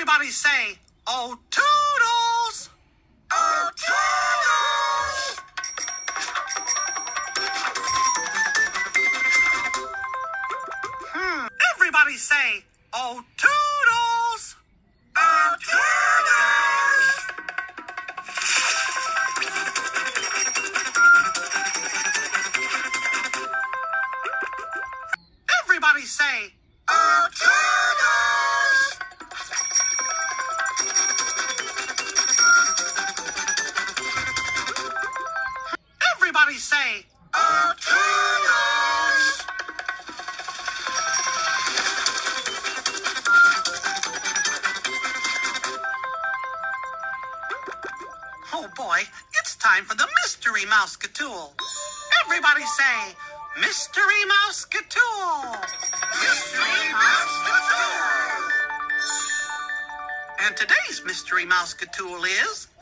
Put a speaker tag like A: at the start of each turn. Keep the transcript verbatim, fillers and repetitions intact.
A: Everybody say, "Oh, Toodles!"
B: Oh, Toodles!
A: Hmm. Everybody say, "Oh, Toodles!"
B: Oh, Toodles!
A: Everybody say,
B: Oh, Toodles!
A: Everybody say,
B: Oh, Toodles!
A: oh boy, it's time for the Mystery Mouseketool. Everybody say, Mystery Mouseketool.
B: Mystery Mouseketool!
A: And today's Mystery Mouseketool is